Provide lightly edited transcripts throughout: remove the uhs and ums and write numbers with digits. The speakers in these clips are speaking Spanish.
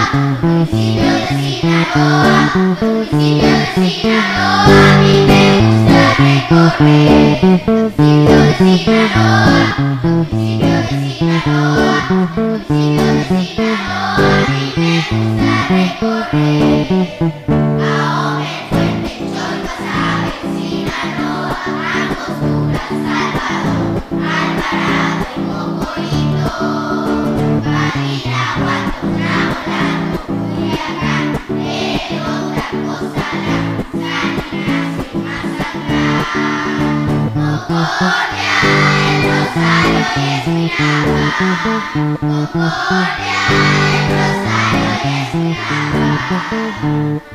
municipio de Sinaloa, municipio de Sinaloa, a mí me gusta recorrer. Municipio de Sinaloa, municipio de Sinaloa, municipio de Sinaloa, a mí me gusta recorrer. Ahome, Fuerte, Cholpa, Sinaloa, Angostura, Salvador, Alvarado y Mocorito, Badiraguato, Naolato, Culiacán, Hermosa, Cozalá, San Ignacio y Mazatlán, Concordia, El Rosario y Esquinapa, Concordia, El Rosario y Esquinapa.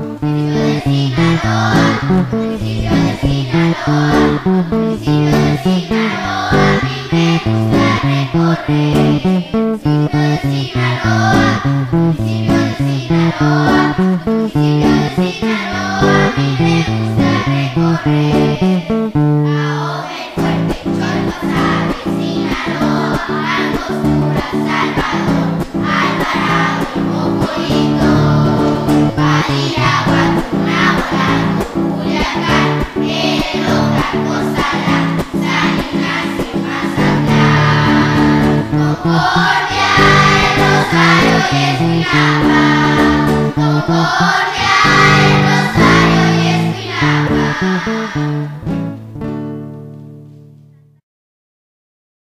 Municipio de Sinaloa, municipio de Sinaloa, a mí me gusta recorrer. Municipio de Sinaloa, municipio de Sinaloa, municipio de Sinaloa, a mí me gusta recorrer. Ahome, Fuerte, Cholpa, Sinaloa, Angostura, Salvador, Alvarado y Mocorito, Badiraguato, Naolato, Culiacán, Hermosa, Cozalá, San Ignacio y Mazatlán, Concordia, El Rosario y Esquinapa, Concordia, El Rosario y Esquinapa.